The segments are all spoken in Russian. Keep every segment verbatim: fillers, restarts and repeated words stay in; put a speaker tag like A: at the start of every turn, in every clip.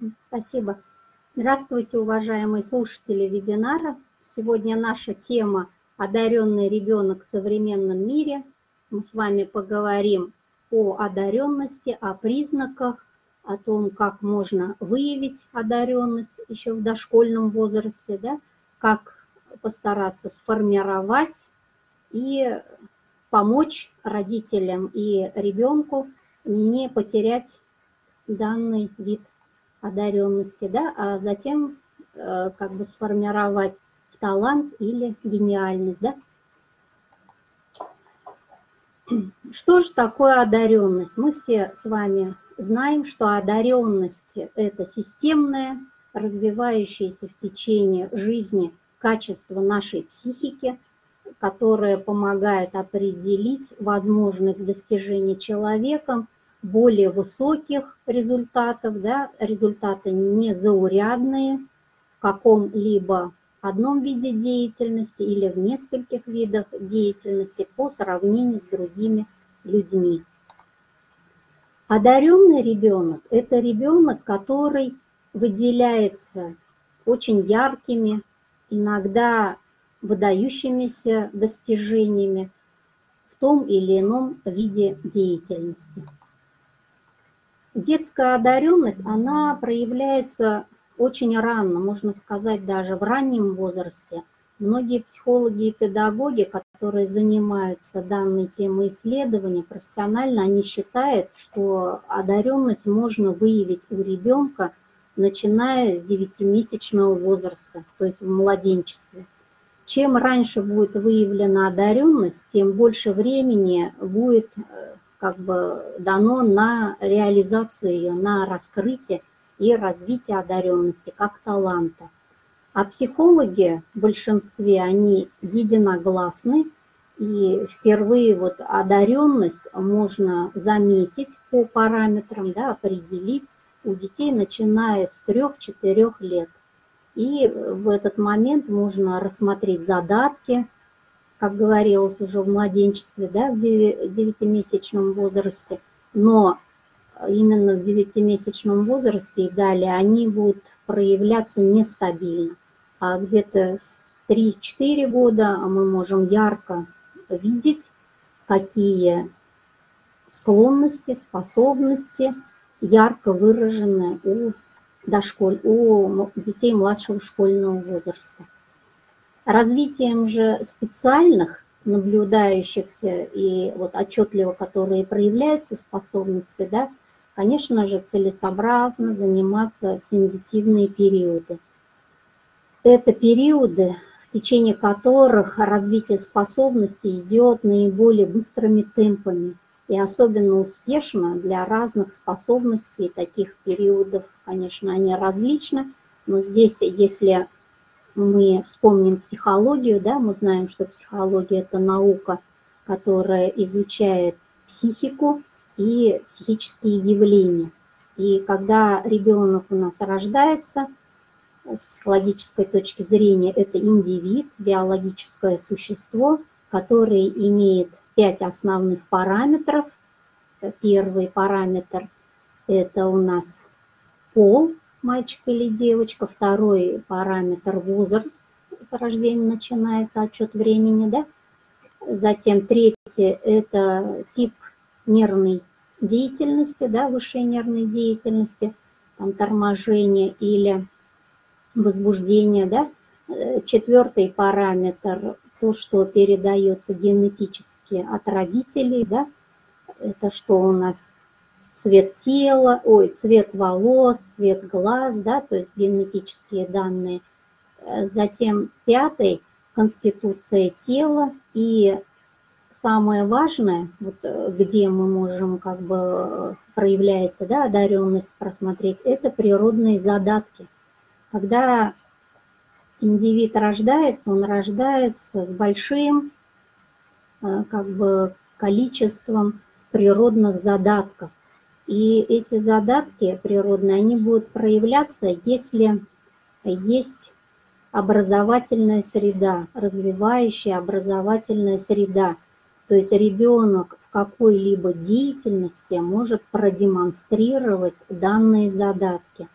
A: Спасибо. Здравствуйте, уважаемые слушатели вебинара. Сегодня наша тема «Одаренный ребенок в современном мире». Мы с вами поговорим о одаренности, о признаках, о том, как можно выявить одаренность еще в дошкольном возрасте, да, как постараться сформировать и помочь родителям и ребенку не потерять данный вид одаренности, да, а затем э, как бы сформировать талант или гениальность, да. Что же такое одаренность? Мы все с вами знаем, что одаренность – это системное, развивающееся в течение жизни качество нашей психики, которое помогает определить возможность достижения человеком более высоких результатов, да, результаты незаурядные в каком-либо одном виде деятельности или в нескольких видах деятельности по сравнению с другими людьми. Одаренный ребенок – это ребенок, который выделяется очень яркими, иногда выдающимися достижениями в том или ином виде деятельности. Детская одаренность, она проявляется очень рано, можно сказать, даже в раннем возрасте. Многие психологи и педагоги, которые занимаются данной темой исследования профессионально, они считают, что одаренность можно выявить у ребенка, начиная с девятимесячного возраста, то есть в младенчестве. Чем раньше будет выявлена одаренность, тем больше времени будет как бы дано на реализацию ее, на раскрытие и развитие одаренности как таланта. А психологи в большинстве, они единогласны, и впервые вот одаренность можно заметить по параметрам, да, определить у детей, начиная с трёх-четырёх лет. И в этот момент можно рассмотреть задатки, как говорилось уже в младенчестве, да, в девятимесячном возрасте, но именно в девятимесячном возрасте и далее они будут проявляться нестабильно. А где-то с трёх-четырёх года мы можем ярко видеть, какие склонности, способности ярко выражены у, дошколь... у детей младшего школьного возраста. Развитием же специальных, наблюдающихся и вот отчетливо, которые проявляются способности, да, конечно же, целесообразно заниматься в сензитивные периоды. Это периоды, в течение которых развитие способностей идет наиболее быстрыми темпами. И особенно успешно для разных способностей таких периодов, конечно, они различны, но здесь, если мы вспомним психологию, да, мы знаем, что психология – это наука, которая изучает психику и психические явления. И когда ребенок у нас рождается, с психологической точки зрения, это индивид, биологическое существо, которое имеет пять основных параметров. Первый параметр – это у нас пол, мальчик или девочка. Второй параметр – возраст, с рождения начинается отчет времени, да. Затем третий – это тип нервной деятельности, да, высшей нервной деятельности, там, торможение или возбуждение, да. Четвертый параметр – то, что передается генетически от родителей, да. Это что у нас? Цвет тела, ой, цвет волос, цвет глаз, да, то есть генетические данные. Затем пятый – конституция тела. И самое важное, вот, где мы можем, как бы, проявляется, да, одаренность просмотреть, это природные задатки. Когда индивид рождается, он рождается с большим, как бы, количеством природных задатков. И эти задатки природные, они будут проявляться, если есть образовательная среда, развивающая образовательная среда. То есть ребенок в какой-либо деятельности может продемонстрировать данные задатки.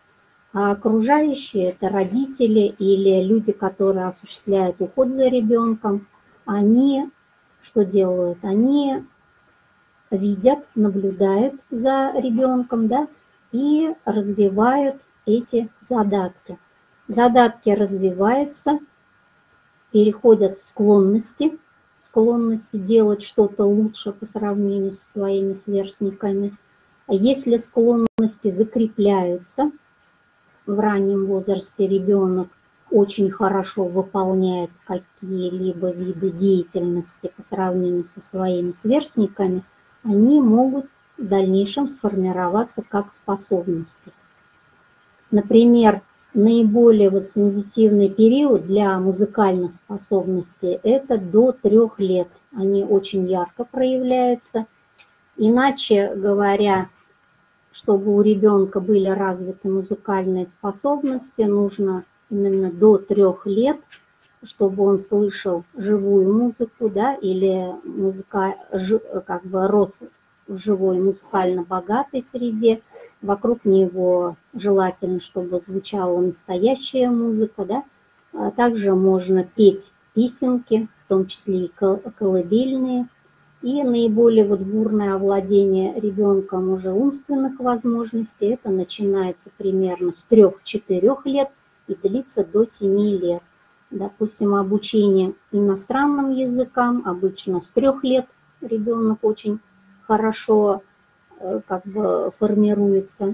A: А окружающие – это родители или люди, которые осуществляют уход за ребенком. Они что делают? Они видят, наблюдают за ребенком, да, и развивают эти задатки. Задатки развиваются, переходят в склонности, склонности делать что-то лучше по сравнению со своими сверстниками. А если склонности закрепляются, в раннем возрасте ребенок очень хорошо выполняет какие-либо виды деятельности по сравнению со своими сверстниками, они могут в дальнейшем сформироваться как способности. Например, наиболее вот сензитивный период для музыкальных способностей – это до трех лет. Они очень ярко проявляются. Иначе говоря, чтобы у ребенка были развиты музыкальные способности, нужно именно до трех лет, чтобы он слышал живую музыку, да, или музыка, как бы рос в живой музыкально богатой среде. Вокруг него желательно, чтобы звучала настоящая музыка, да. А также можно петь песенки, в том числе и колыбельные. И наиболее вот бурное овладение ребенком уже умственных возможностей, это начинается примерно с трёх-четырёх лет и длится до семи лет. Допустим, обучение иностранным языкам обычно с трех лет ребенок очень хорошо как бы формируется.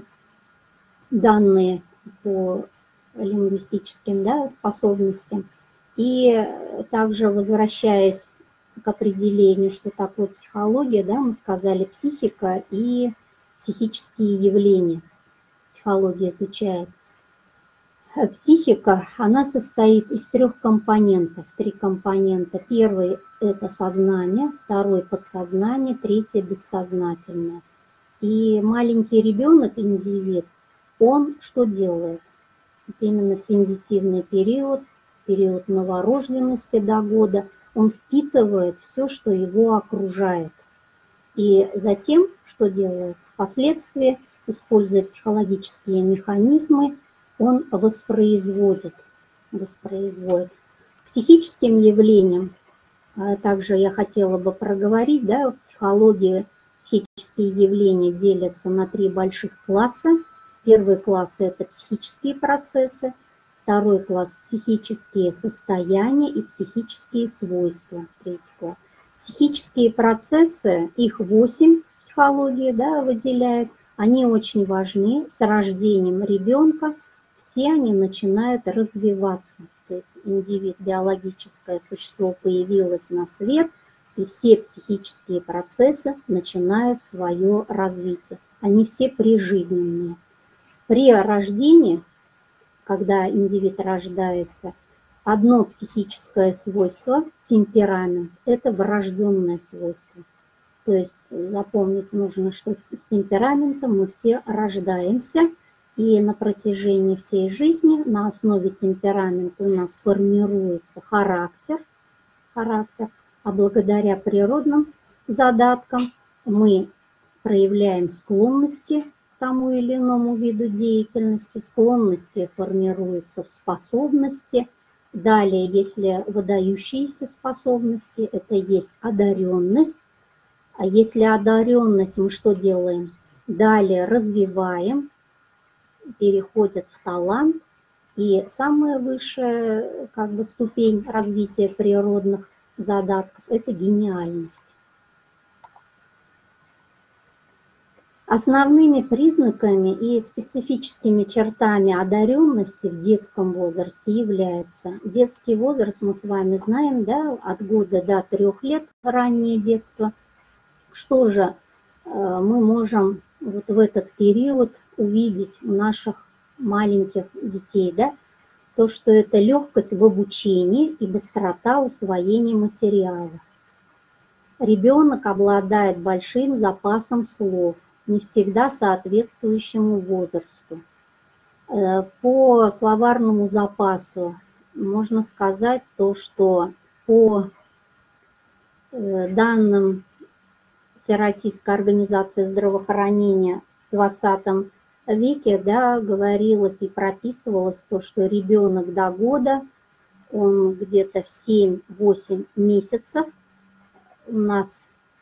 A: Данные по лингвистическим, да, способностям. И также, возвращаясь к определению, что такое психология, да, мы сказали психика и психические явления. Психология изучает. Психика, она состоит из трех компонентов, три компонента. Первый – это сознание, второй – подсознание, третий – бессознательное. И маленький ребенок, индивид, он что делает? Это именно в сензитивный период, период новорожденности до года, он впитывает все, что его окружает. И затем, что делает? Впоследствии, используя психологические механизмы, он воспроизводит. воспроизводит. Психическим явлением также я хотела бы проговорить, да, в психологии психические явления делятся на три больших класса. Первый класс – это психические процессы, второй класс – психические состояния и психические свойства. Третий класс. Психические процессы, их восемь психология, да, выделяет, они очень важны. С рождением ребенка все они начинают развиваться. То есть индивид, биологическое существо появилось на свет, и все психические процессы начинают свое развитие. Они все прижизненные. При рождении, когда индивид рождается, одно психическое свойство, темперамент, это врожденное свойство. То есть запомнить нужно, что с темпераментом мы все рождаемся, и на протяжении всей жизни на основе темперамента у нас формируется характер, характер, а благодаря природным задаткам мы проявляем склонности к тому или иному виду деятельности, склонности формируются в способности. Далее, если выдающиеся способности, это есть одаренность. А если одаренность, мы что делаем? Далее развиваем, переходит в талант. И самая высшая как бы, ступень развития природных задатков – это гениальность. Основными признаками и специфическими чертами одаренности в детском возрасте являются детский возраст, мы с вами знаем, да, от года до трех лет, раннее детство. Что же мы можем вот в этот период увидеть у наших маленьких детей, да? То, что это легкость в обучении и быстрота усвоения материала. Ребенок обладает большим запасом слов, не всегда соответствующему возрасту. По словарному запасу можно сказать то, что по данным Всероссийской организации здравоохранения в двадцатом веке, да, говорилось и прописывалось то, что ребенок до года, он где-то в семь-восемь месяцев у нас,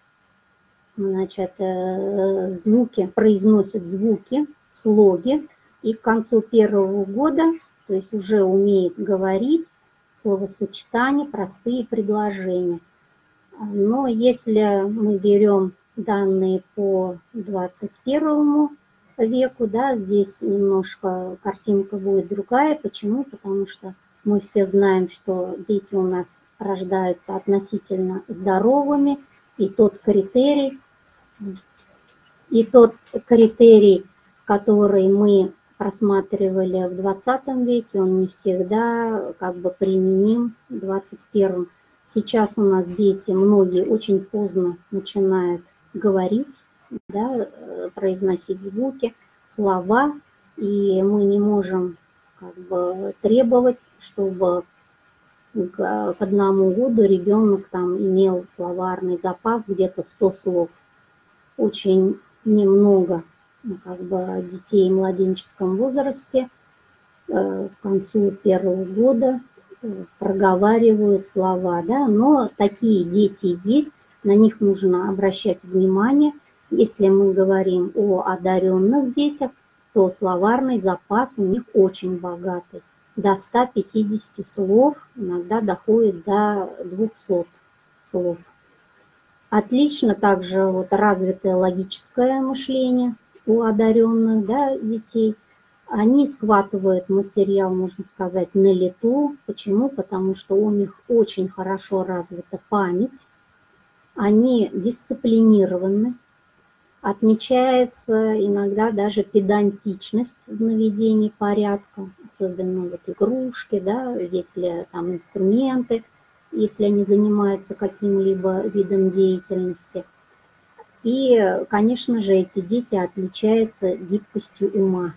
A: значит, звуки, произносит звуки, слоги, и к концу первого года, то есть уже умеет говорить словосочетания, простые предложения. Но если мы берем данные по двадцать первому веку, да, здесь немножко картинка будет другая. Почему? Потому что мы все знаем, что дети у нас рождаются относительно здоровыми, и тот критерий, и тот критерий, который мы просматривали в двадцатом веке, он не всегда как бы применим в двадцать первом. Сейчас у нас дети, многие очень поздно начинают говорить, да, произносить звуки, слова, и мы не можем как бы требовать, чтобы к одному году ребенок там имел словарный запас где-то сто слов. Очень немного как бы детей в младенческом возрасте к концу первого года проговаривают слова, да, но такие дети есть, на них нужно обращать внимание. Если мы говорим о одаренных детях, то словарный запас у них очень богатый, до ста пятидесяти слов, иногда доходит до двухсот слов. Отлично также вот развитое логическое мышление у одаренных, да, детей. Они схватывают материал, можно сказать, на лету. Почему? Потому что у них очень хорошо развита память, они дисциплинированы, отмечается иногда даже педантичность в наведении порядка, особенно вот игрушки, да, если там инструменты, если они занимаются каким-либо видом деятельности. И, конечно же, эти дети отличаются гибкостью ума.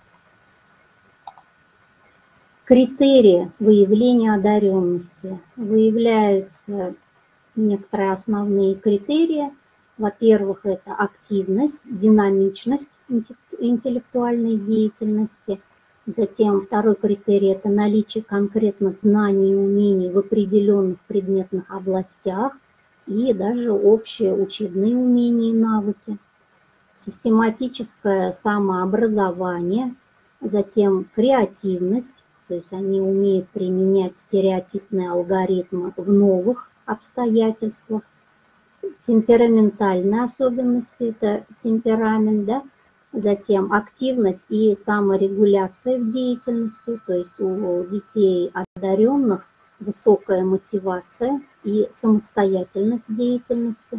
A: Критерии выявления одаренности. Выявляются некоторые основные критерии. Во-первых, это активность, динамичность интеллектуальной деятельности. Затем второй критерий – это наличие конкретных знаний и умений в определенных предметных областях и даже общие учебные умения и навыки. Систематическое самообразование, затем креативность, то есть они умеют применять стереотипные алгоритмы в новых обстоятельствах. Темпераментальные особенности – это темперамент, да? Затем активность и саморегуляция в деятельности, то есть у детей одаренных высокая мотивация и самостоятельность в деятельности.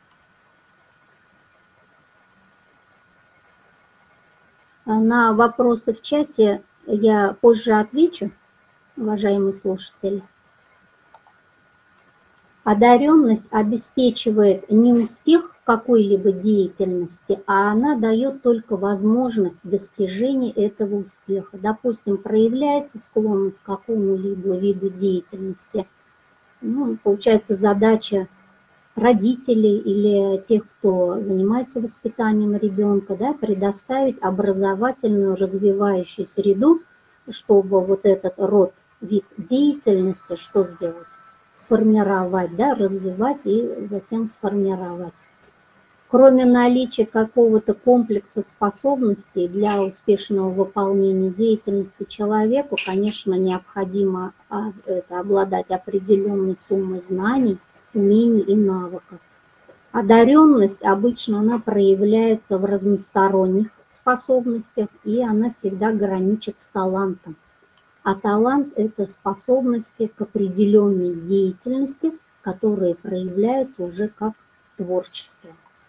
A: На вопросы в чате я позже отвечу, уважаемые слушатели. Одаренность обеспечивает не успех в какой-либо деятельности, а она дает только возможность достижения этого успеха. Допустим, проявляется склонность к какому-либо виду деятельности. Ну, получается, задача родителей или тех, кто занимается воспитанием ребенка, да, предоставить образовательную развивающую среду, чтобы вот этот род, вид деятельности, что сделать? Сформировать, да, развивать и затем сформировать. Кроме наличия какого-то комплекса способностей для успешного выполнения деятельности человеку, конечно, необходимо это, обладать определенной суммой знаний, умений и навыков. Одаренность обычно она проявляется в разносторонних способностях, и она всегда граничит с талантом. А талант – это способности к определенной деятельности, которые проявляются уже как творчество.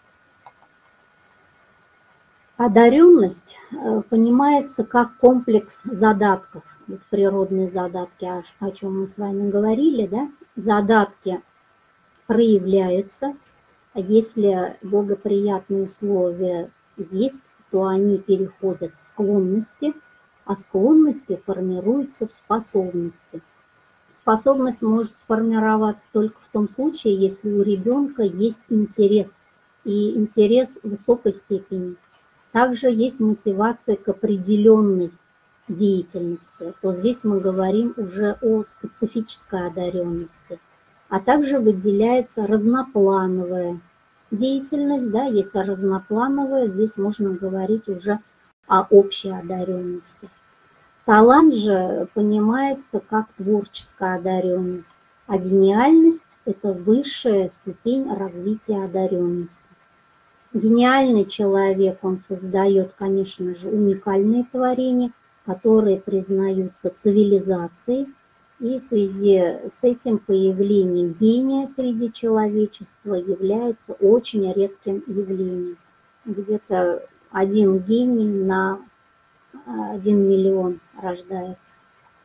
A: Одаренность понимается как комплекс задатков. Вот природные задатки, о чем мы с вами говорили, да? Задатки проявляются. Если благоприятные условия есть, то они переходят в склонности, а склонности формируются в способности. Способность может сформироваться только в том случае, если у ребенка есть интерес, и интерес высокой степени. Также есть мотивация к определенной деятельности, то здесь мы говорим уже о специфической одаренности. А также выделяется разноплановая деятельность, да, если разноплановая, здесь можно говорить уже о общей одаренности. Талант же понимается как творческая одаренность, а гениальность – это высшая ступень развития одаренности. Гениальный человек, он создает, конечно же, уникальные творения, которые признаются цивилизацией, и в связи с этим появление гения среди человечества является очень редким явлением. Где-то один гений на один миллион рождается.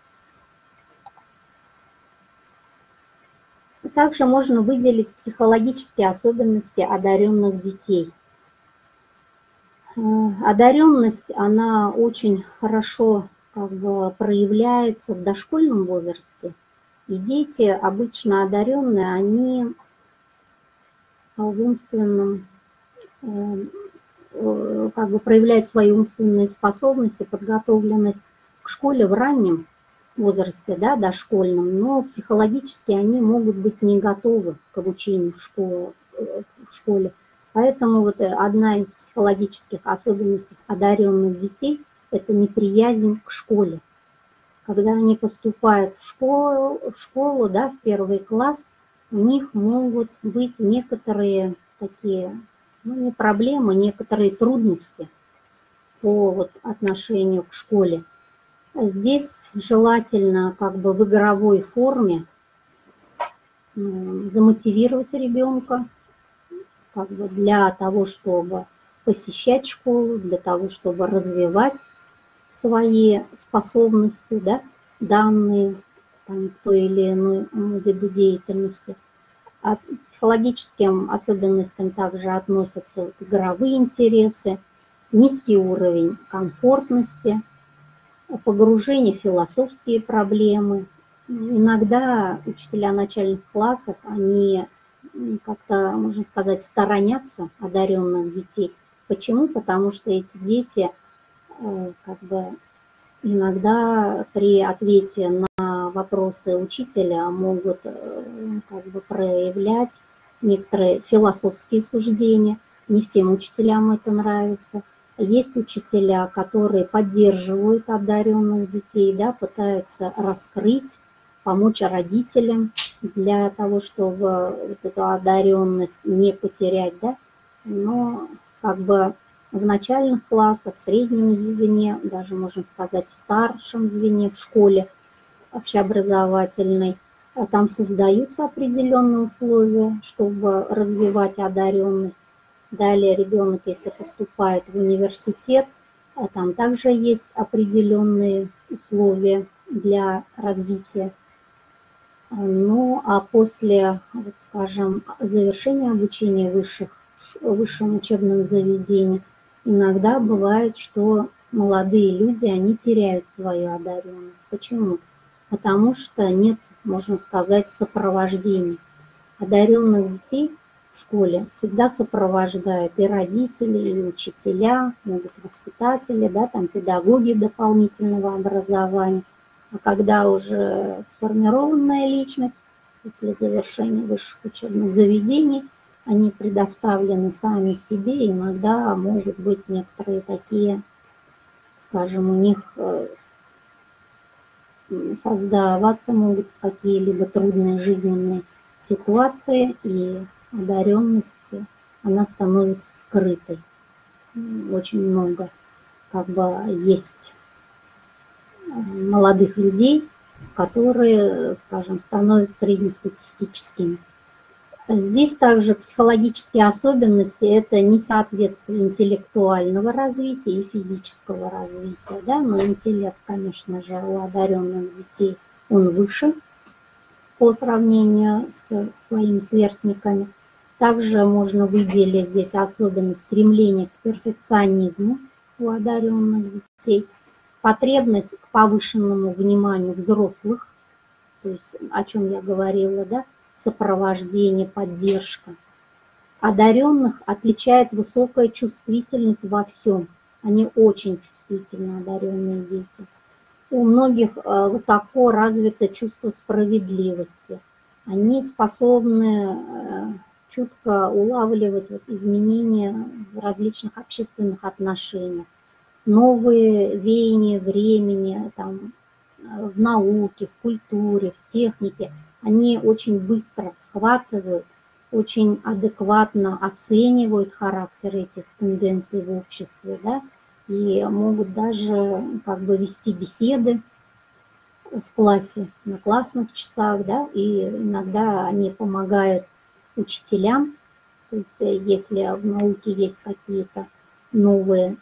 A: Также можно выделить психологические особенности одаренных детей. Одаренность, она очень хорошо как бы проявляется в дошкольном возрасте. И дети, обычно одаренные, они в умственном, как бы проявляют свои умственные способности, подготовленность к школе в раннем возрасте, да, дошкольном, но психологически они могут быть не готовы к обучению в школе. В школе. Поэтому вот одна из психологических особенностей одаренных детей – это неприязнь к школе. Когда они поступают в школу, в школу, да, в первый класс, у них могут быть некоторые такие, ну, не проблемы, некоторые трудности по вот отношению к школе. Здесь желательно как бы в игровой форме замотивировать ребенка, как бы для того, чтобы посещать школу, для того, чтобы развивать свои способности, да, данные там, к той или иной виду деятельности. А к психологическим особенностям также относятся вот игровые интересы, низкий уровень комфортности, погружение в философские проблемы. Иногда учителя начальных классов, они как-то, можно сказать, сторонятся одаренных детей. Почему? Потому что эти дети как бы иногда при ответе на вопросы учителя могут как бы проявлять некоторые философские суждения. Не всем учителям это нравится. Есть учителя, которые поддерживают одаренных детей, да, пытаются раскрыть, помочь родителям для того, чтобы вот эту одаренность не потерять, да. Но как бы в начальных классах, в среднем звене, даже можно сказать в старшем звене, в школе общеобразовательной, там создаются определенные условия, чтобы развивать одаренность. Далее ребенок, если поступает в университет, там также есть определенные условия для развития. Ну, а после, вот, скажем, завершения обучения в высших, высшем учебном заведении, иногда бывает, что молодые люди, они теряют свою одаренность. Почему? Потому что нет, можно сказать, сопровождения. Одаренных детей в школе всегда сопровождают и родители, и учителя, могут воспитатели, да, там педагоги дополнительного образования. А когда уже сформированная личность, после завершения высших учебных заведений, они предоставлены сами себе, иногда могут быть некоторые такие, скажем, у них создаваться могут какие-либо трудные жизненные ситуации, и одаренность, она становится скрытой. Очень много как бы есть молодых людей, которые, скажем, становятся среднестатистическими. Здесь также психологические особенности – это несоответствие интеллектуального развития и физического развития. Да? Но интеллект, конечно же, у одаренных детей, он выше по сравнению с своими сверстниками. Также можно выделить здесь особенность стремления к перфекционизму у одаренных детей, потребность к повышенному вниманию взрослых, то есть о чем я говорила, да, сопровождение, поддержка. Одаренных отличает высокая чувствительность во всем, Они очень чувствительно одаренные дети. У многих высоко развито чувство справедливости. Они способны чутко улавливать вот изменения в различных общественных отношениях, новые веяния времени, там, в науке, в культуре, в технике. Они очень быстро схватывают, очень адекватно оценивают характер этих тенденций в обществе, да, и могут даже как бы вести беседы в классе, на классных часах, да, и иногда они помогают учителям, то есть если в науке есть какие-то новые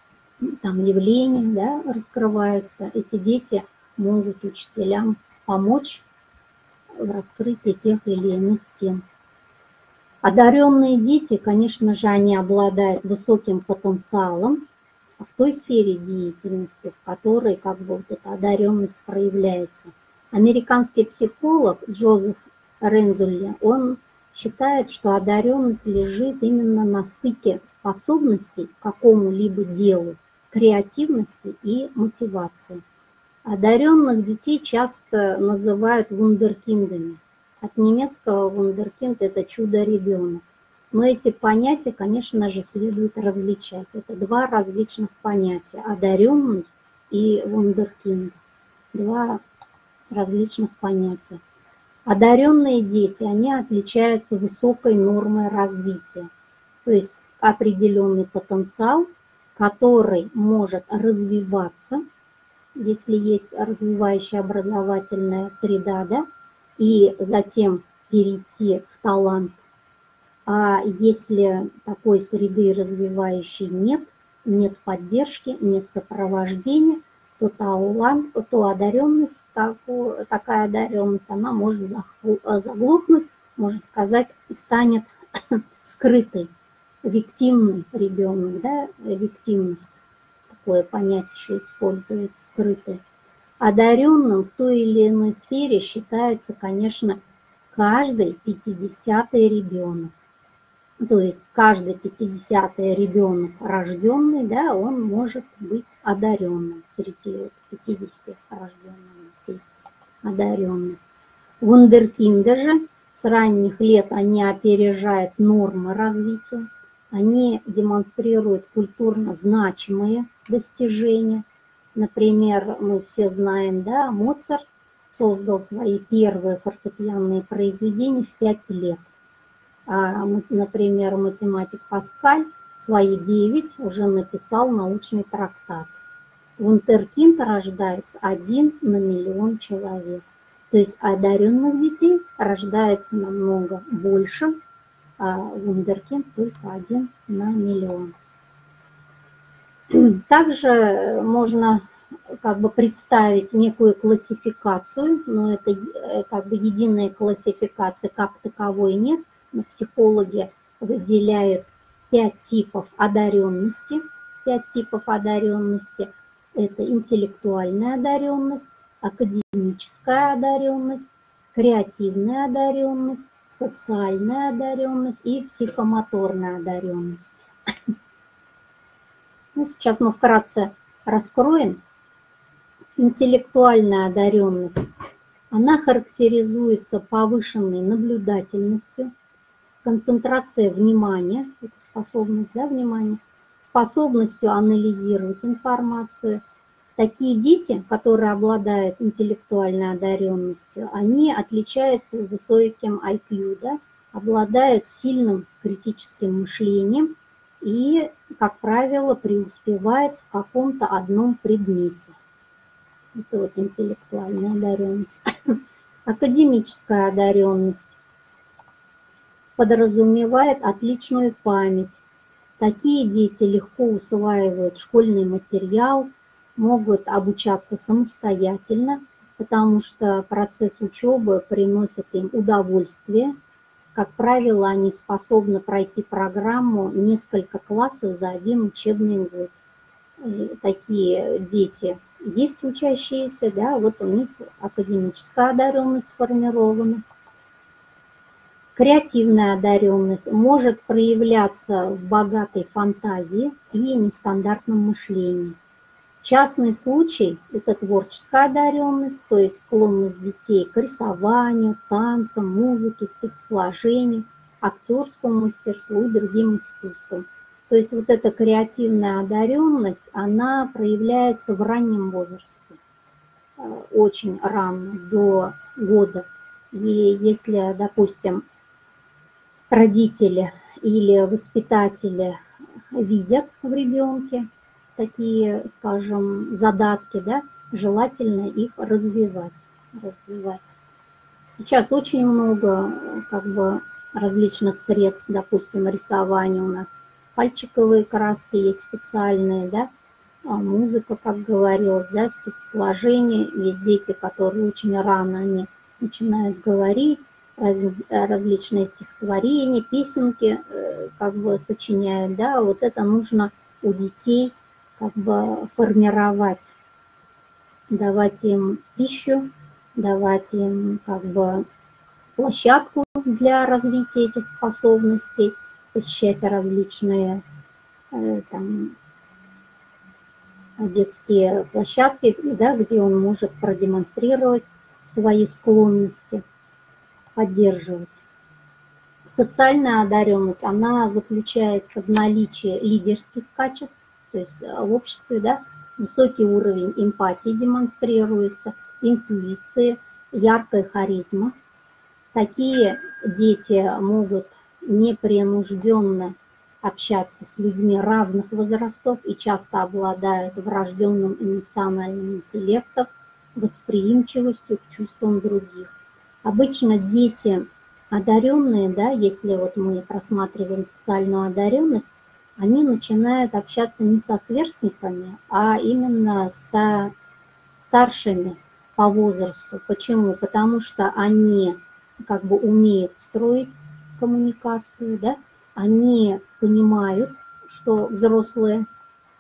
A: там явления, да, раскрываются, эти дети могут учителям помочь в раскрытии тех или иных тем. Одаренные дети, конечно же, они обладают высоким потенциалом в той сфере деятельности, в которой как бы вот эта одаренность проявляется. Американский психолог Джозеф Рензулли, он считает, что одаренность лежит именно на стыке способностей к какому-либо делу, креативности и мотивации. Одаренных детей часто называют вундеркиндами. От немецкого вундеркинд – это чудо-ребенок. Но эти понятия, конечно же, следует различать. Это два различных понятия – одаренный и вундеркинд. Два различных понятия. Одаренные дети, они отличаются высокой нормой развития. То есть определенный потенциал, который может развиваться, если есть развивающая образовательная среда, да, и затем перейти в талант. А если такой среды развивающей нет, нет поддержки, нет сопровождения, то талант, то одаренность, такая одаренность, она может заглохнуть, можно сказать, и станет скрытой, виктимный ребенок, да, виктимность. Такое понятие еще используется, скрытый. Одаренным в той или иной сфере считается, конечно, каждый пятидесятый ребенок. То есть каждый пятидесятый ребенок рожденный, да, он может быть одаренным среди пятидесяти рожденных детей, одаренных. Вундеркинды же с ранних лет они опережают нормы развития, они демонстрируют культурно значимые достижения. Например, мы все знаем, да, Моцарт создал свои первые фортепианные произведения в пять лет. А, например, математик Паскаль в свои девять уже написал научный трактат. Вундеркинд рождается один на миллион человек. То есть одаренных детей рождается намного больше, а вундеркинд только один на миллион. Также можно как бы представить некую классификацию, но это как бы единой классификации как таковой нет. Но психологи выделяют пять типов одаренности. Пять типов одаренности – это интеллектуальная одаренность, академическая одаренность, креативная одаренность, социальная одаренность и психомоторная одаренность. Ну, сейчас мы вкратце раскроем. Интеллектуальная одаренность, она характеризуется повышенной наблюдательностью, концентрацией внимания, это способность, да, внимания, способностью анализировать информацию. Такие дети, которые обладают интеллектуальной одаренностью, они отличаются высоким ай кью, да, обладают сильным критическим мышлением и, как правило, преуспевают в каком-то одном предмете. Это вот интеллектуальная одаренность. Академическая одаренность подразумевает отличную память. Такие дети легко усваивают школьный материал, могут обучаться самостоятельно, потому что процесс учебы приносит им удовольствие. Как правило, они способны пройти программу несколько классов за один учебный год. И такие дети есть учащиеся, да, вот у них академическая одаренность сформирована. Креативная одаренность может проявляться в богатой фантазии и нестандартном мышлении. Частный случай – это творческая одаренность, то есть склонность детей к рисованию, танцам, музыке, стихосложению, актерскому мастерству и другим искусствам. То есть вот эта креативная одаренность, она проявляется в раннем возрасте, очень рано, до года. И если, допустим, родители или воспитатели видят в ребенке такие, скажем, задатки, да, желательно их развивать, развивать. Сейчас очень много как бы различных средств, допустим, рисования у нас, пальчиковые краски есть специальные, да, музыка, как говорилось, да, стихосложение. Есть дети, которые очень рано они начинают говорить, раз, различные стихотворения, песенки как бы сочиняют, да, вот это нужно у детей как бы формировать, давать им пищу, давать им как бы площадку для развития этих способностей, посещать различные там детские площадки, да, где он может продемонстрировать свои склонности, поддерживать. Социальная одаренность, она заключается в наличии лидерских качеств, то есть в обществе, да, высокий уровень эмпатии демонстрируется, интуиции, яркая харизма. Такие дети могут непринужденно общаться с людьми разных возрастов и часто обладают врожденным эмоциональным интеллектом, восприимчивостью к чувствам других. Обычно дети одаренные, да, если вот мы просматриваем социальную одаренность, они начинают общаться не со сверстниками, а именно со старшими по возрасту. Почему? Потому что они как бы умеют строить коммуникацию, да, они понимают, что взрослые,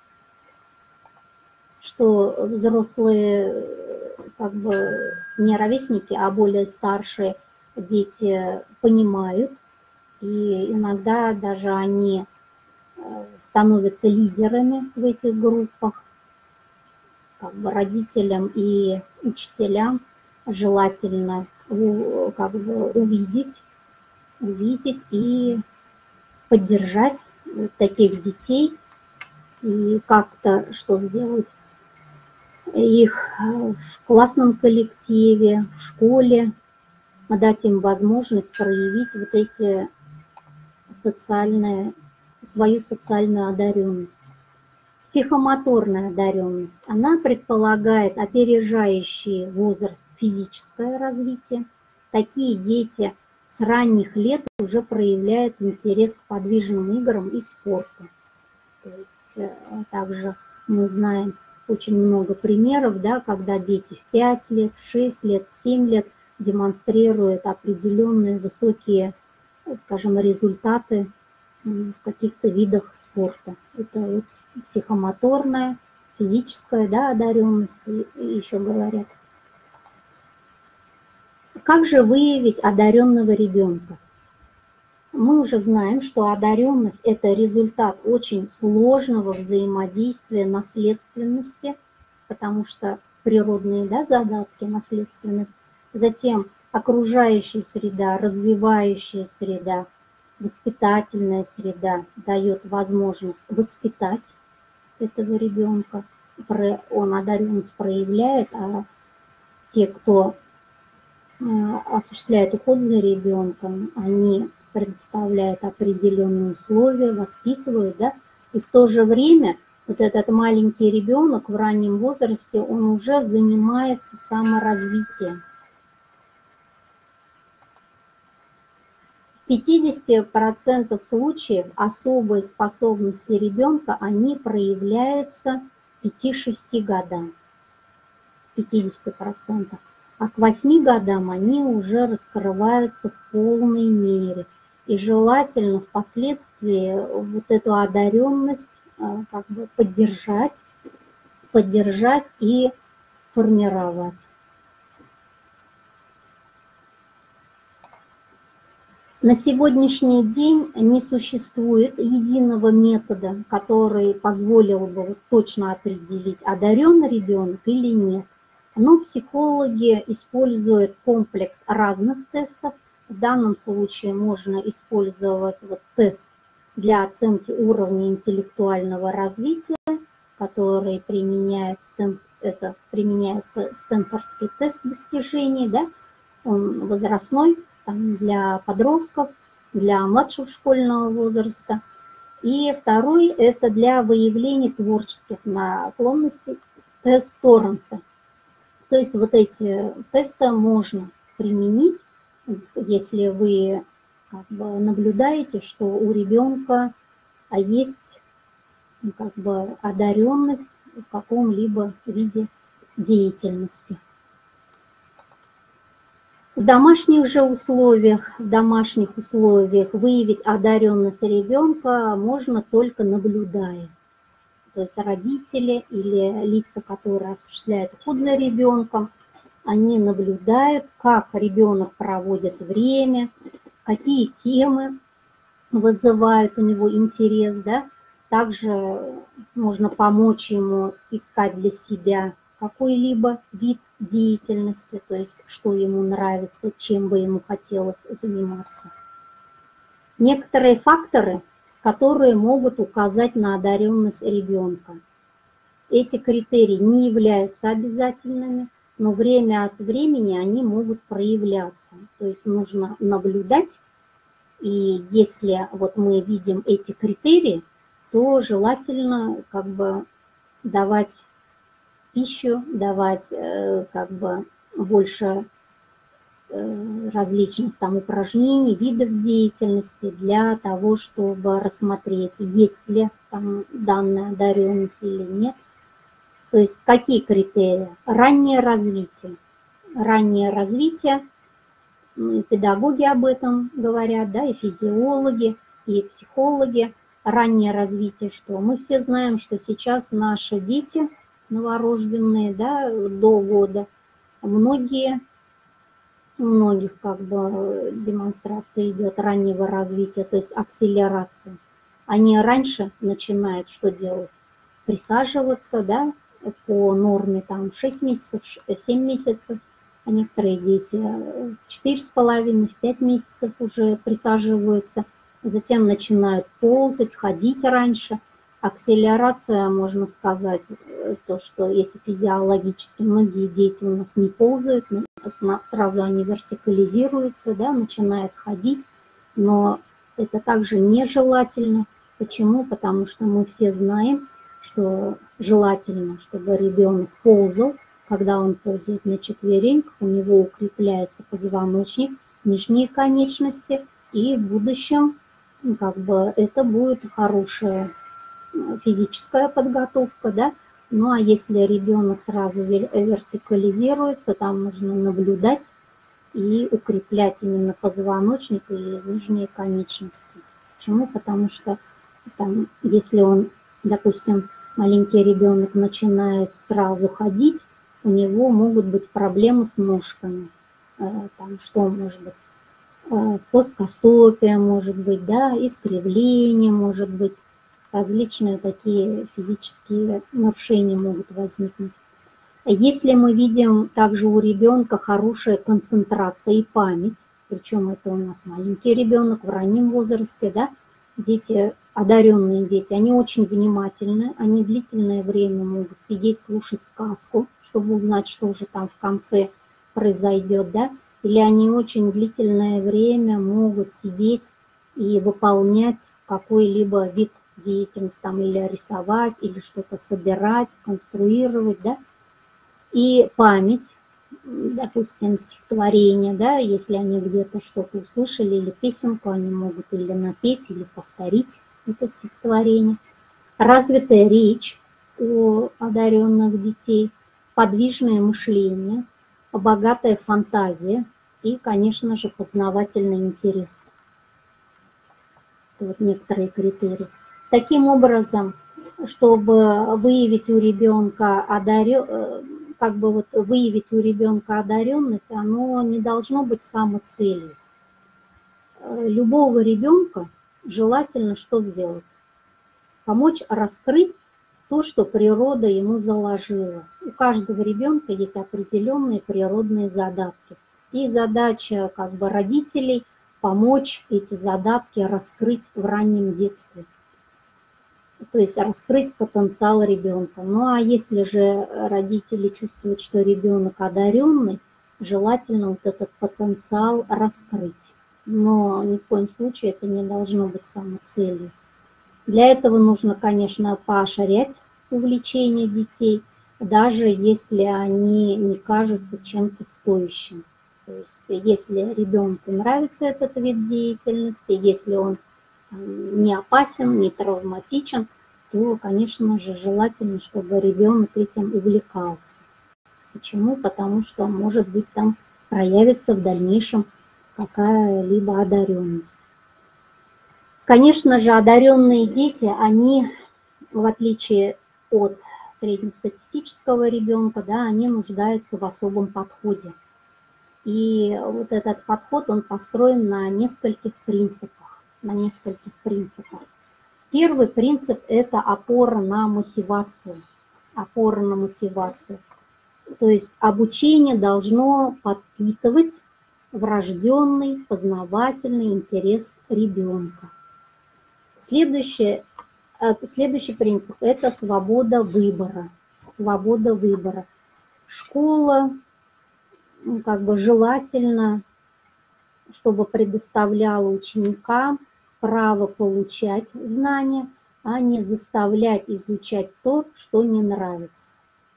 A: что взрослые как бы не ровесники, а более старшие дети понимают, и иногда даже они становятся лидерами в этих группах. Как бы родителям и учителям желательно как бы увидеть, увидеть и поддержать таких детей и как-то что сделать их в классном коллективе, в школе, дать им возможность проявить вот эти социальные, свою социальную одаренность. Психомоторная одаренность, она предполагает опережающий возраст физическое развитие. Такие дети с ранних лет уже проявляют интерес к подвижным играм и спорту. То есть также мы знаем очень много примеров, да, когда дети в пять лет, в шесть лет, в семь лет демонстрируют определенные высокие, скажем, результаты в каких-то видах спорта. Это вот психомоторная, физическая, да, одаренность, еще говорят. Как же выявить одаренного ребенка? Мы уже знаем, что одаренность – это результат очень сложного взаимодействия наследственности, потому что природные, да, задатки, наследственность, затем окружающая среда, развивающая среда, воспитательная среда дает возможность воспитать этого ребенка. Он одаренность проявляет, а те, кто осуществляет уход за ребенком, они предоставляют определенные условия, воспитывают, да, и в то же время вот этот маленький ребенок в раннем возрасте, он уже занимается саморазвитием. В пятидесяти процентах случаев особые способности ребенка, они проявляются к пяти-шести годам. пятидесяти процентах. А к восьми годам они уже раскрываются в полной мере. И желательно впоследствии вот эту одаренность как бы поддержать, поддержать и формировать. На сегодняшний день не существует единого метода, который позволил бы вот точно определить, одарен ребенок или нет. Но психологи используют комплекс разных тестов. В данном случае можно использовать вот тест для оценки уровня интеллектуального развития, который применяет, это применяется Стэнфордский тест достижений, да? Он возрастной, там, для подростков, для младшего школьного возраста. И второй – это для выявления творческих наклонностей, тест Торренса. То есть вот эти тесты можно применить, если вы как бы наблюдаете, что у ребенка есть как бы одаренность в каком-либо виде деятельности. В домашних же условиях, в домашних условиях выявить одаренность ребенка можно только наблюдая. То есть родители или лица, которые осуществляют уход за ребенком, они наблюдают, как ребенок проводит время, какие темы вызывают у него интерес, да. Также можно помочь ему искать для себя какой-либо вид деятельности, то есть что ему нравится, чем бы ему хотелось заниматься. Некоторые факторы, которые могут указать на одаренность ребенка. Эти критерии не являются обязательными, но время от времени они могут проявляться. То есть нужно наблюдать, и если вот мы видим эти критерии, то желательно как бы давать пищу, давать как бы больше различных там упражнений, видов деятельности для того, чтобы рассмотреть, есть ли там данная одаренность или нет. То есть какие критерии? Раннее развитие. Раннее развитие, и педагоги об этом говорят, да, и физиологи, и психологи. Раннее развитие, что мы все знаем, что сейчас наши дети новорожденные, да, до года, многие, у многих как бы демонстрация идет раннего развития, то есть акселерация. Они раньше начинают что делать? Присаживаться, да, по норме там шесть месяцев, семь месяцев, а некоторые дети четыре с половиной, пять месяцев уже присаживаются, затем начинают ползать, ходить раньше. Акселерация, можно сказать, то, что если физиологически многие дети у нас не ползают, сразу они вертикализируются, да, начинают ходить, но это также нежелательно. Почему? Потому что мы все знаем, что желательно, чтобы ребенок ползал. Когда он ползает на четвереньках, у него укрепляется позвоночник, нижние конечности, и в будущем как бы это будет хорошая физическая подготовка, да. Ну а если ребенок сразу вертикализируется, там нужно наблюдать и укреплять именно позвоночник и нижние конечности. Почему? Потому что там, если он, допустим, маленький ребенок начинает сразу ходить, у него могут быть проблемы с ножками. Там что может быть? Плоскостопие может быть, да, искривление может быть, различные такие физические нарушения могут возникнуть. Если мы видим также у ребенка хорошая концентрация и память, причем это у нас маленький ребенок в раннем возрасте, да, дети, одаренные дети, они очень внимательны, они длительное время могут сидеть, слушать сказку, чтобы узнать, что же там в конце произойдет, да, или они очень длительное время могут сидеть и выполнять какой-либо вид деятельности, там, или рисовать, или что-то собирать, конструировать, да, и память, допустим, стихотворение, да, если они где-то что-то услышали или песенку, они могут или напеть, или повторить это стихотворение. Развитая речь у одаренных детей, подвижное мышление, богатая фантазия и, конечно же, познавательный интерес. Вот некоторые критерии. Таким образом, чтобы выявить у ребенка одаренность, как бы вот выявить у ребенка одаренность, оно не должно быть самоцелью. любого ребенка желательно что сделать? Помочь раскрыть то, что природа ему заложила. У каждого ребенка есть определенные природные задатки. И задача как бы родителей помочь эти задатки раскрыть в раннем детстве. То есть раскрыть потенциал ребенка. Ну а если же родители чувствуют, что ребенок одаренный, желательно вот этот потенциал раскрыть. Но ни в коем случае это не должно быть самоцелью. Для этого нужно, конечно, поощрять увлечение детей, даже если они не кажутся чем-то стоящим. То есть если ребенку нравится этот вид деятельности, если он не опасен, не травматичен, то, конечно же, желательно, чтобы ребенок этим увлекался. Почему? Потому что, может быть, там проявится в дальнейшем какая-либо одаренность. Конечно же, одаренные дети, они, в отличие от среднестатистического ребенка, да, они нуждаются в особом подходе. И вот этот подход, он построен на нескольких принципах. На нескольких принципах. Первый принцип – это опора на мотивацию. Опора на мотивацию. То есть обучение должно подпитывать врожденный познавательный интерес ребенка. Следующий, следующий принцип – это свобода выбора. Свобода выбора. Школа, как бы желательно, чтобы предоставляла ученикам право получать знания, а не заставлять изучать то, что не нравится.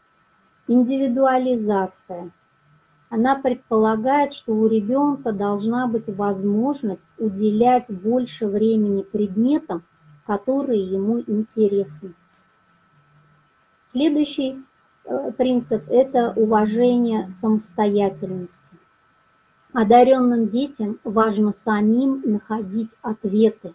A: Индивидуализация. Она предполагает, что у ребенка должна быть возможность уделять больше времени предметам, которые ему интересны. Следующий принцип – это уважение самостоятельности. Одаренным детям важно самим находить ответы.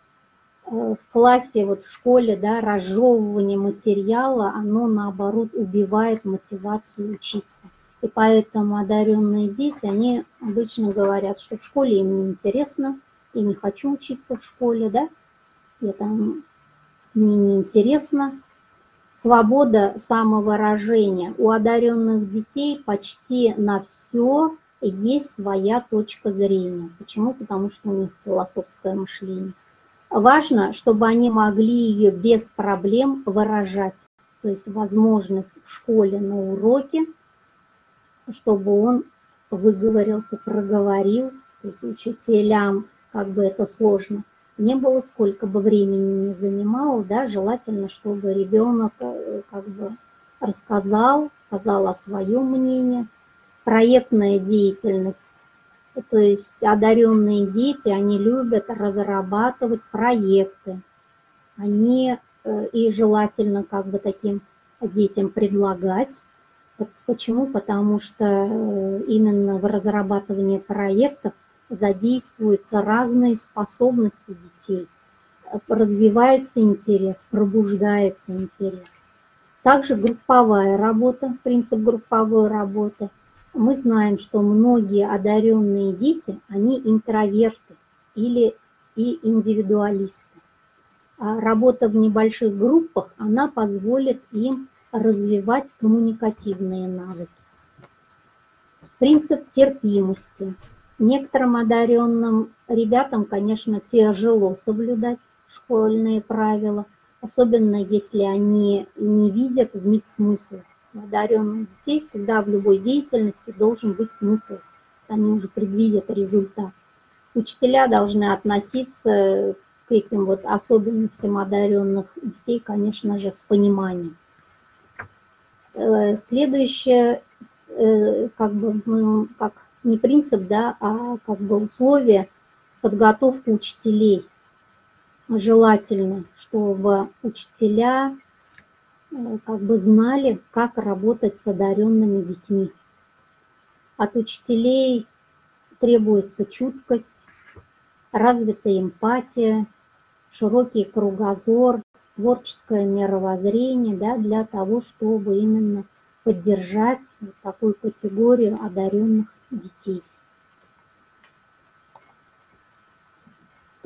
A: В классе, вот в школе, да, разжевывание материала, оно наоборот убивает мотивацию учиться. И поэтому одаренные дети, они обычно говорят, что в школе им не интересно, я не хочу учиться в школе, да, я там, мне не интересно. Свобода самовыражения. У одаренных детей почти на все есть своя точка зрения. Почему? Потому что у них философское мышление. Важно, чтобы они могли ее без проблем выражать. То есть возможность в школе на уроке, чтобы он выговорился, проговорил. То есть учителям как бы это сложно не было, сколько бы времени ни занимало, да, желательно, чтобы ребенок как бы рассказал, сказал о своем мнении. Проектная деятельность, то есть одаренные дети, они любят разрабатывать проекты. Они и желательно как бы таким детям предлагать. Почему? Потому что именно в разрабатывании проектов задействуются разные способности детей, развивается интерес, пробуждается интерес. Также групповая работа, принцип групповой работы. Мы знаем, что многие одаренные дети, они интроверты или и индивидуалисты. А работа в небольших группах, она позволит им развивать коммуникативные навыки. Принцип терпимости. Некоторым одаренным ребятам, конечно, тяжело соблюдать школьные правила, особенно если они не видят в них смысла. У одаренных детей всегда в любой деятельности должен быть смысл. Они уже предвидят результат. Учителя должны относиться к этим вот особенностям одаренных детей, конечно же, с пониманием. Следующее, как бы, ну, как не принцип, да, а как бы условие подготовки учителей. Желательно, чтобы учителя как бы знали, как работать с одаренными детьми. От учителей требуется чуткость, развитая эмпатия, широкий кругозор, творческое мировоззрение, да, для того, чтобы именно поддержать вот такую категорию одаренных детей.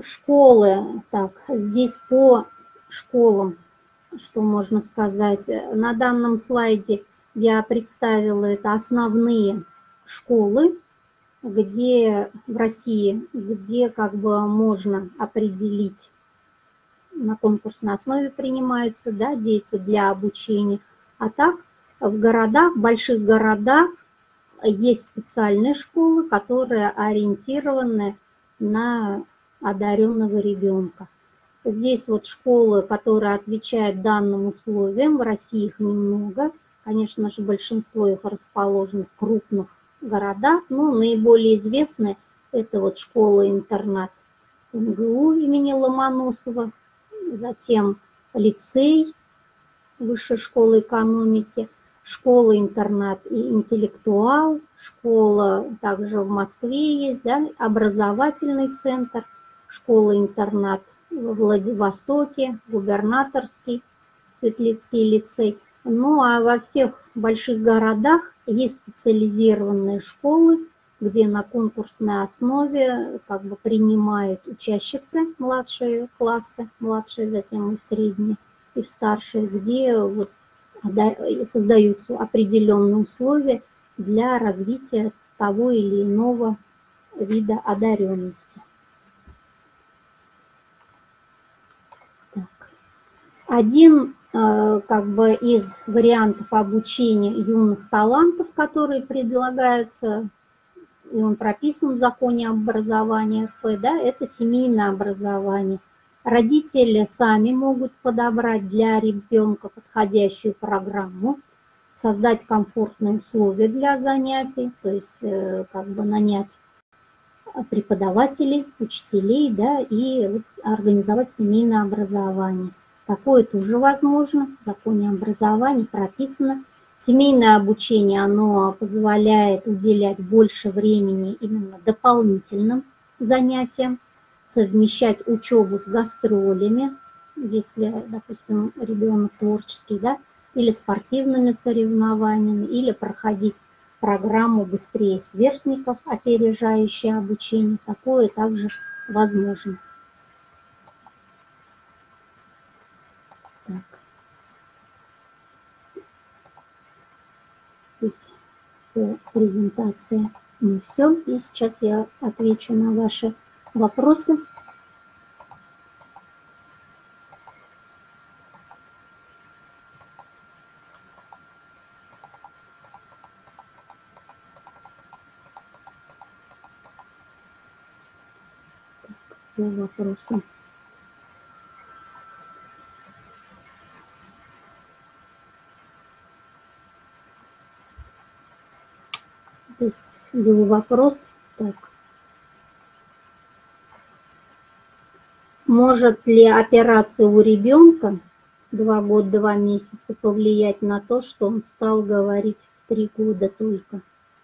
A: школы, так, здесь по школам, что можно сказать. На данном слайде я представила это основные школы, где в России, где как бы можно определить, на конкурсной основе принимаются, да, дети для обучения. А так в городах, в больших городах есть специальные школы, которые ориентированы на одаренного ребенка. Здесь вот школы, которые отвечают данным условиям, в России их немного. Конечно же, большинство их расположено в крупных городах, но наиболее известные это вот школа-интернат эм гэ у имени Ломоносова, затем лицей, высшая школа экономики, школа-интернат и интеллектуал, школа также в Москве есть, да, образовательный центр, школа-интернат во Владивостоке, губернаторский, Светлицкий лицей. Ну а во всех больших городах есть специализированные школы, где на конкурсной основе как бы принимают учащихся младшие классы, младшие, затем и в средние, и в старшие, где вот создаются определенные условия для развития того или иного вида одаренности. Так. Один как бы из вариантов обучения юных талантов, которые предлагаются, и он прописан в законе об образовании эр эф, да, это семейное образование. Родители сами могут подобрать для ребенка подходящую программу, создать комфортные условия для занятий, то есть как бы нанять преподавателей, учителей, да, и вот организовать семейное образование. Такое тоже возможно, в законе образования прописано. Семейное обучение, оно позволяет уделять больше времени именно дополнительным занятиям, совмещать учебу с гастролями, если, допустим, ребенок творческий, да, или спортивными соревнованиями, или проходить программу «Быстрее сверстников», опережающее обучение. Такое также возможно. Так. Здесь по презентации ну все. И сейчас я отвечу на ваши вопросы. По вопросам. Здесь был вопрос. Так. Может ли операция у ребенка два года, два месяца повлиять на то, что он стал говорить в три года только?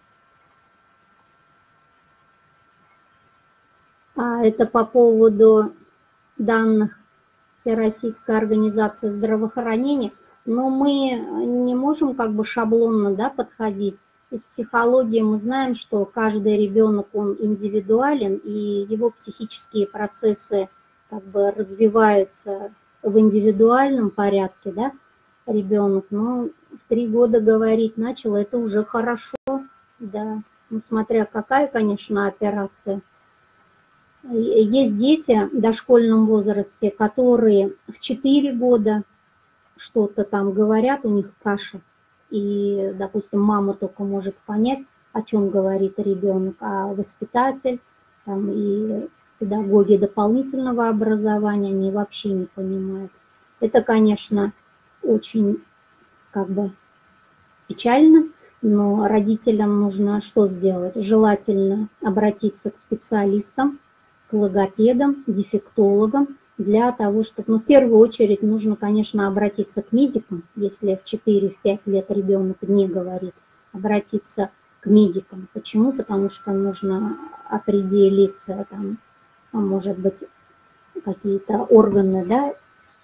A: А это по поводу данных Всероссийской организации здравоохранения. Но мы не можем как бы шаблонно, да, подходить. Из психологии мы знаем, что каждый ребенок, он индивидуален, и его психические процессы как бы развиваются в индивидуальном порядке, да, ребенок. Но в три года говорить начал, это уже хорошо, да. Ну, смотря какая, конечно, операция. Есть дети в дошкольном возрасте, которые в четыре года что-то там говорят, у них каша. И, допустим, мама только может понять, о чем говорит ребенок, а воспитатель там, и педагоги дополнительного образования, они вообще не понимают. Это, конечно, очень как бы печально, но родителям нужно что сделать? Желательно обратиться к специалистам, к логопедам, дефектологам, для того, чтобы, ну, в первую очередь нужно, конечно, обратиться к медикам, если в четыре-пять лет ребенок не говорит, обратиться к медикам. Почему? Потому что нужно определиться, там, может быть, какие-то органы, да,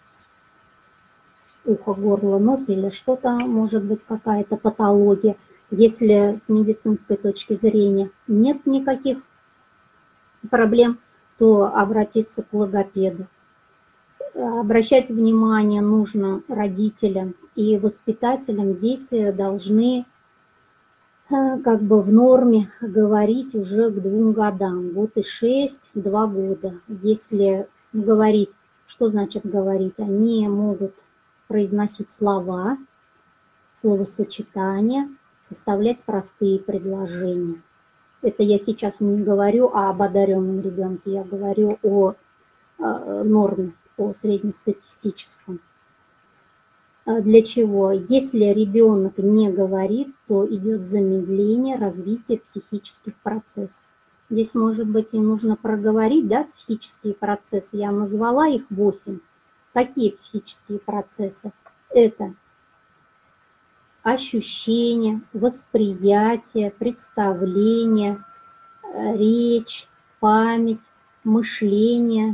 A: ухо, горло, нос или что-то, может быть, какая-то патология. Если с медицинской точки зрения нет никаких проблем, то обратиться к логопеду. Обращать внимание нужно родителям и воспитателям. Дети должны как бы в норме говорить уже к двум годам. Вот и шесть, два года. Если говорить, что значит говорить? Они могут произносить слова, словосочетания, составлять простые предложения. Это я сейчас не говорю об одаренном ребенке, я говорю о, о норме, о среднестатистическом. Для чего? Если ребенок не говорит, то идет замедление развития психических процессов. Здесь, может быть, и нужно проговорить, да, психические процессы. Я назвала их восемь. Какие психические процессы? Это ощущение, восприятие, представление, речь, память, мышление,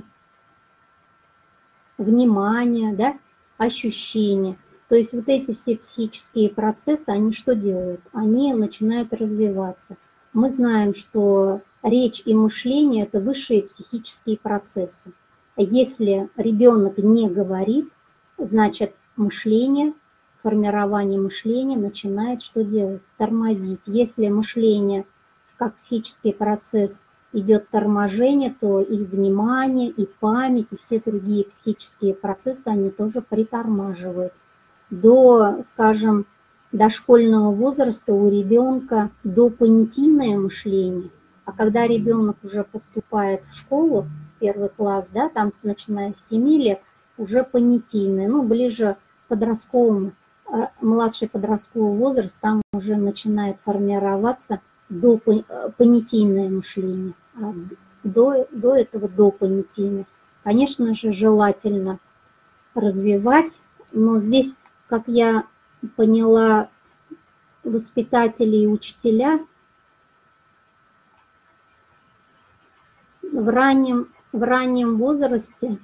A: внимание, да, ощущение. То есть вот эти все психические процессы, они что делают? Они начинают развиваться. Мы знаем, что речь и мышление – это высшие психические процессы. Если ребенок не говорит, значит мышление, формирование мышления начинает что делать? Тормозить. Если мышление как психический процесс идет торможение, то и внимание, и память, и все другие психические процессы, они тоже притормаживают. До, скажем, дошкольного возраста у ребенка допонятийное мышление, а когда ребенок уже поступает в школу, первый класс, да, там начиная с семи лет, уже понятийное, ну, ближе к подростковому, младший подростковый возраст, там уже начинает формироваться допонятийное мышление. А до, до этого допонятийное. Конечно же, желательно развивать, но здесь, как я поняла, воспитатели и учителя в раннем, в раннем возрасте,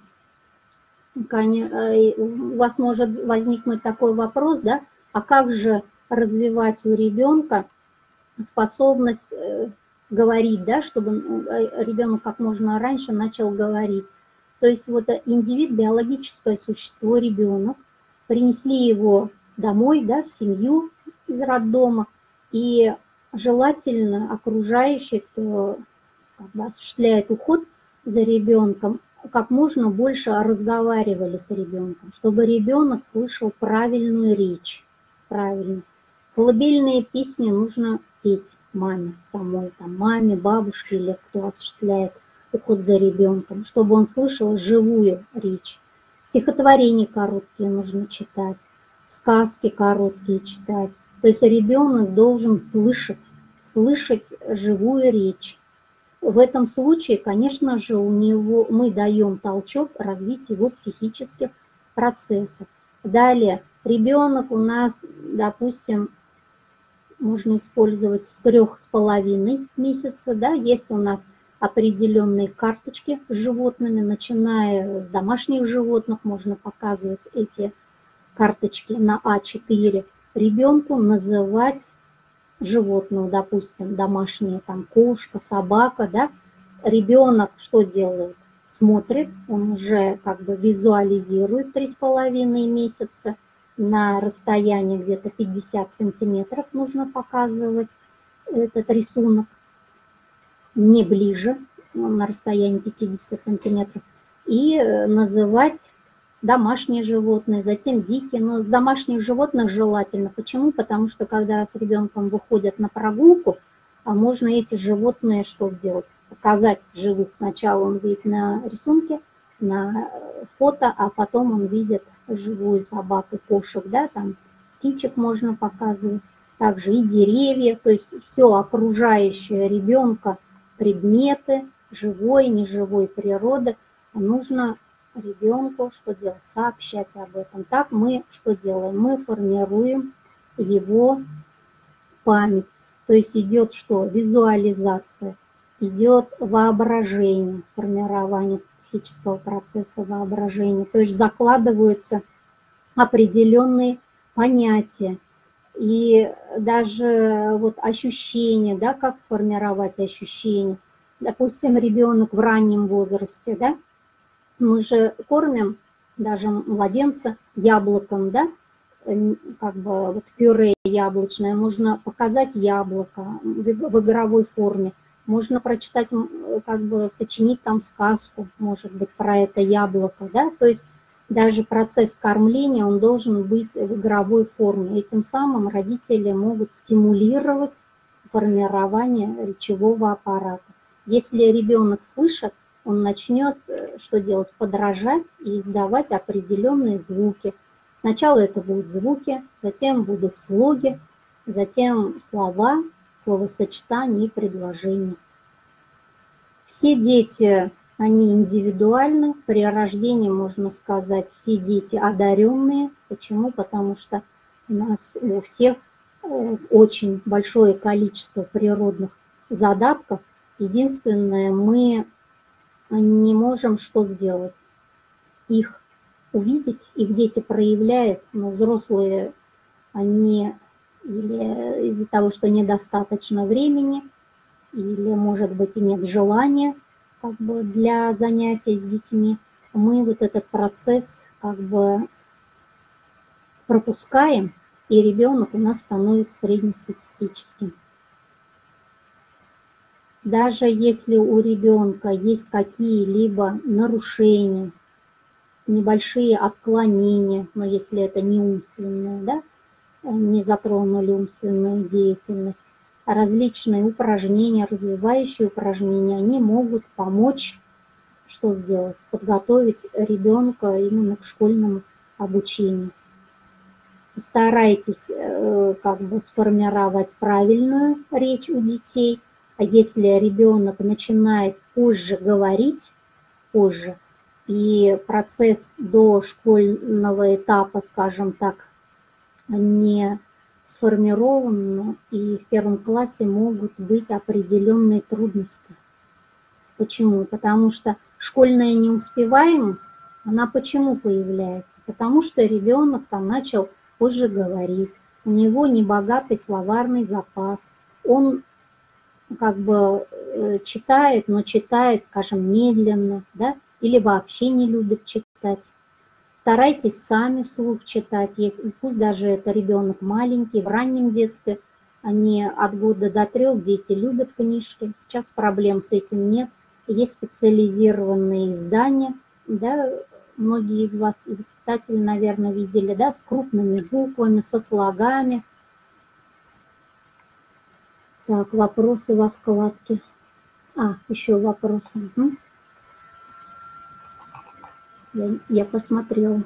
A: у вас может возникнуть такой вопрос, да, а как же развивать у ребенка способность говорить, да, чтобы ребенок как можно раньше начал говорить. То есть вот индивид, биологическое существо, ребенок, принесли его домой, да, в семью из роддома, и желательно окружающие, кто как бы осуществляет уход за ребенком, как можно больше разговаривали с ребенком, чтобы ребенок слышал правильную речь, правильно. Колыбельные песни нужно петь маме самой, там, маме, бабушке или кто осуществляет уход за ребенком, чтобы он слышал живую речь. Стихотворения короткие нужно читать, сказки короткие читать. То есть ребенок должен слышать, слышать живую речь. В этом случае, конечно же, у него мы даем толчок развить его психических процессов. Далее, ребенок у нас, допустим, можно использовать с трех с половиной месяца, да, есть у нас определенные карточки с животными, начиная с домашних животных, можно показывать эти карточки на а четыре, ребенку называть животную, допустим, домашние, там, кошка, собака, да, ребенок что делает? Смотрит, он уже как бы визуализирует три с половиной месяца, на расстоянии где-то пятьдесят сантиметров нужно показывать этот рисунок, не ближе, на расстоянии пятьдесят сантиметров, и называть домашние животные, затем дикие. Но с домашних животных желательно. Почему? Потому что когда с ребенком выходят на прогулку, а можно эти животные что сделать? Показать живых. Сначала он видит на рисунке, на фото, а потом он видит живую собаку, кошек, да, там птичек можно показывать, также и деревья, то есть все окружающее ребенка, предметы, живой, неживой природы, нужно ребенку что делать? Сообщать об этом. Так мы что делаем? Мы формируем его память, то есть идет что? Визуализация, идет воображение, формирование психического процесса воображения, то есть закладываются определенные понятия и даже вот ощущения, да, как сформировать ощущения. допустим, ребенок в раннем возрасте, да, мы же кормим даже младенца яблоком, да, как бы вот пюре яблочное, можно показать яблоко в игровой форме, можно прочитать, как бы сочинить там сказку, может быть, про это яблоко, да, то есть даже процесс кормления, он должен быть в игровой форме. Этим самым родители могут стимулировать формирование речевого аппарата. Если ребенок слышит, он начнет что делать? Подражать и издавать определенные звуки. Сначала это будут звуки, затем будут слоги, затем слова, словосочетания и предложения. Все дети, они индивидуальны. При рождении, можно сказать, все дети одаренные. Почему? Потому что у нас у всех очень большое количество природных задатков. Единственное, мы не можем что сделать? Их увидеть, их дети проявляют, но взрослые, они или из-за того, что недостаточно времени, или, может быть, и нет желания как бы для занятий с детьми, мы вот этот процесс как бы пропускаем, и ребенок у нас становится среднестатистическим. Даже если у ребенка есть какие-либо нарушения, небольшие отклонения, но если это не умственные, да, не затронули умственную деятельность, различные упражнения, развивающие упражнения, они могут помочь, что сделать? Подготовить ребенка именно к школьному обучению. Старайтесь как бы сформировать правильную речь у детей. А если ребенок начинает позже говорить, позже, и процесс дошкольного этапа, скажем так, не сформирован, и в первом классе могут быть определенные трудности. Почему? Потому что школьная неуспеваемость, она почему появляется? Потому что ребенок там начал позже говорить, у него небогатый словарный запас, он как бы читает, но читает, скажем, медленно, да, или вообще не любит читать. Старайтесь сами вслух читать, если, пусть даже это ребенок маленький, в раннем детстве, они от года до трех, дети любят книжки, сейчас проблем с этим нет. Есть специализированные издания, да, многие из вас, и воспитатели, наверное, видели, да, с крупными буквами, со слогами. Так, вопросы во вкладке. А, еще вопросы. Угу. Я, я посмотрела.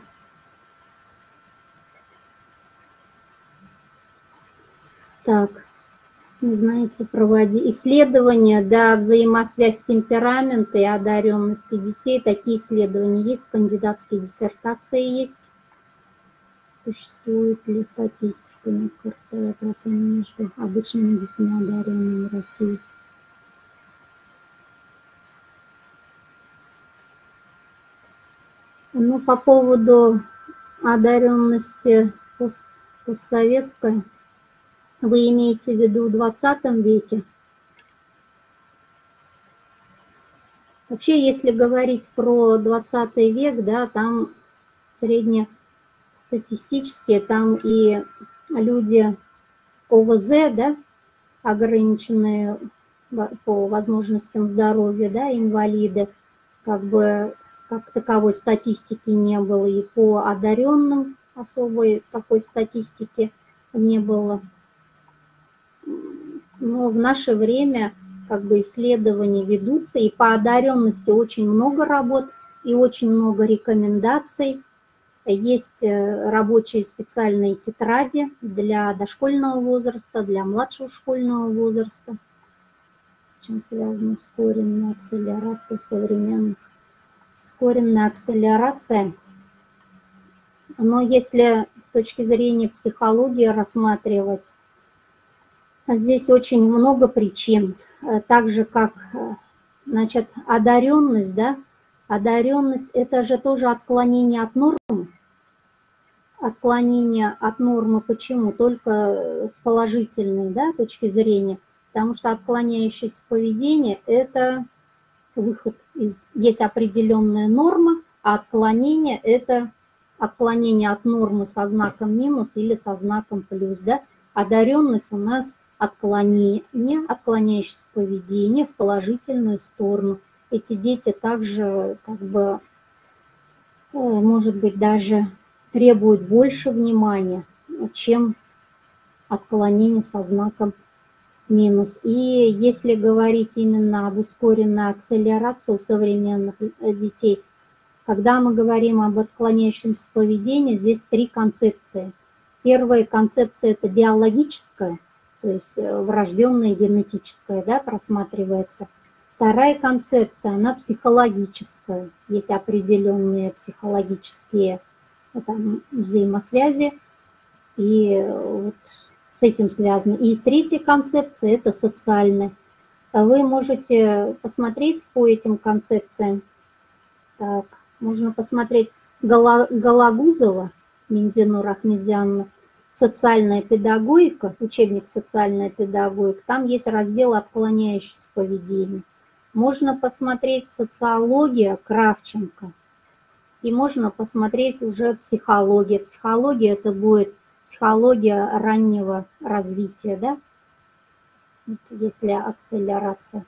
A: Так, не знаете, проводи исследования, да, взаимосвязь темперамента и одаренности детей. Такие исследования есть, кандидатские диссертации есть. Существует ли статистика некоторая процент между обычными детьми и одаренными в России? Ну, по поводу одаренности пост постсоветской, вы имеете в виду в двадцатом веке? Вообще, если говорить про двадцатый век, да, там среднестатистические, там и люди ОВЗ, да, ограниченные по возможностям здоровья, да, инвалиды, как бы как таковой статистики не было, и по одаренным особой такой статистики не было. Но в наше время как бы исследования ведутся, и по одаренности очень много работ и очень много рекомендаций. Есть рабочие специальные тетради для дошкольного возраста, для младшего школьного возраста, с чем связана ускоренная акселерация в современных. Ускоренная акселерация, но если с точки зрения психологии рассматривать, здесь очень много причин, так же как, значит, одаренность, да, одаренность это же тоже отклонение от нормы, отклонение от нормы почему? Только с положительной, да, точки зрения. Потому что отклоняющееся поведение – это выход из… Есть определенная норма, а отклонение – это отклонение от нормы со знаком минус или со знаком плюс. Да? Одаренность у нас отклонение, отклоняющееся поведение в положительную сторону. Эти дети также, как бы, может быть, даже требуют больше внимания, чем отклонение со знаком минус. И если говорить именно об ускоренной акселерации у современных детей, когда мы говорим об отклоняющемся поведении, здесь три концепции. Первая концепция – это биологическая, то есть врожденная, генетическая, да, просматривается. Вторая концепция, она психологическая. Есть определенные психологические там, взаимосвязи, и вот с этим связано. И третья концепция – это социальная. Вы можете посмотреть по этим концепциям. Так, можно посмотреть Галагузова, Миндинур Ахмедзяновна, «Социальная педагогика», учебник «Социальная педагогика», там есть раздел «Отклоняющееся поведение». Можно посмотреть «Социология» Кравченко, и можно посмотреть уже «Психология». Психология – это будет психология раннего развития, да, вот если акселерация.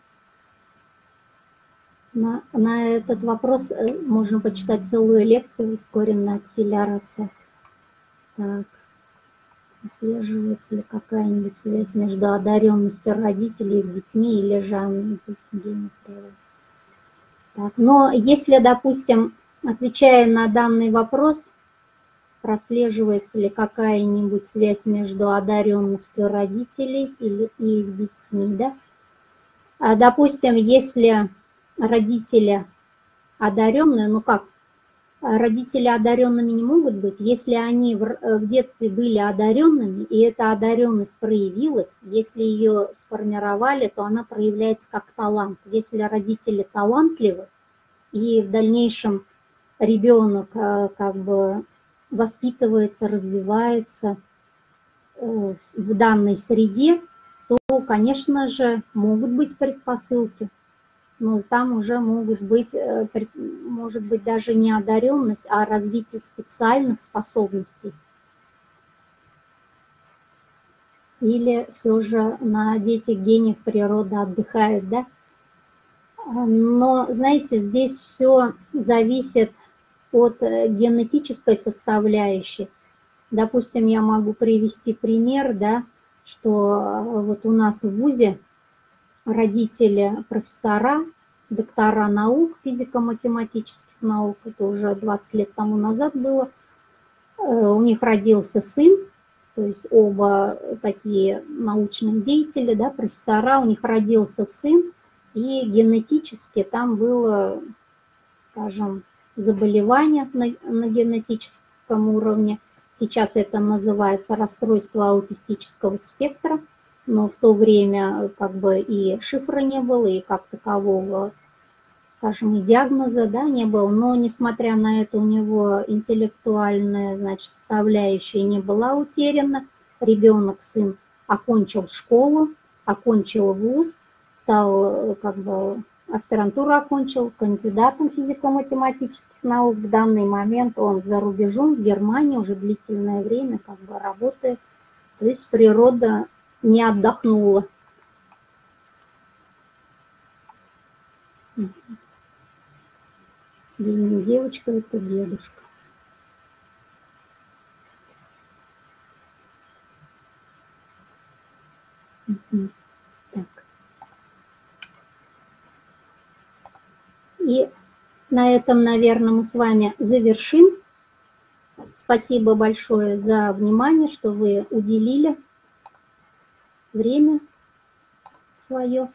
A: На, на этот вопрос можно почитать целую лекцию «Ускоренная акселерация». Так, отслеживается ли какая-нибудь связь между одаренностью родителей и детьми или же детьми? Так, но если, допустим, отвечая на данный вопрос, прослеживается ли какая-нибудь связь между одаренностью родителей или и их детьми, да? А, допустим, если родители одаренные, ну как, родители одаренными не могут быть, если они в, в детстве были одаренными, и эта одаренность проявилась, если ее сформировали, то она проявляется как талант. Если родители талантливы, и в дальнейшем ребенок как бы воспитывается, развивается в данной среде, то, конечно же, могут быть предпосылки. Но там уже могут быть, может быть, даже не одаренность, а развитие специальных способностей. Или все же на детях гениев природа отдыхает, да? Но, знаете, здесь все зависит от генетической составляющей. Допустим, я могу привести пример, да, что вот у нас в вузе родители профессора, доктора наук, физико-математических наук, это уже двадцать лет тому назад было, у них родился сын, то есть оба такие научные деятели, да, профессора, у них родился сын, и генетически там было, скажем, заболевание на, на генетическом уровне. Сейчас это называется расстройство аутистического спектра, но в то время как бы и шифра не было, и как такового, скажем, и диагноза, да, не было. Но несмотря на это у него интеллектуальная, значит, составляющая не была утеряна. Ребенок, сын, окончил школу, окончил вуз, стал как бы аспирантуру окончил, кандидатом физико-математических наук. В данный момент он за рубежом, в Германии, уже длительное время как бы работает. То есть природа не отдохнула. Это не девочка, это дедушка. Так. И на этом, наверное, мы с вами завершим. Спасибо большое за внимание, что вы уделили время свое.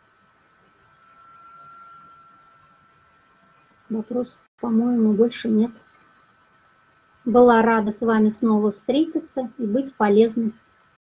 A: Вопросов, по-моему, больше нет. Была рада с вами снова встретиться и быть полезной.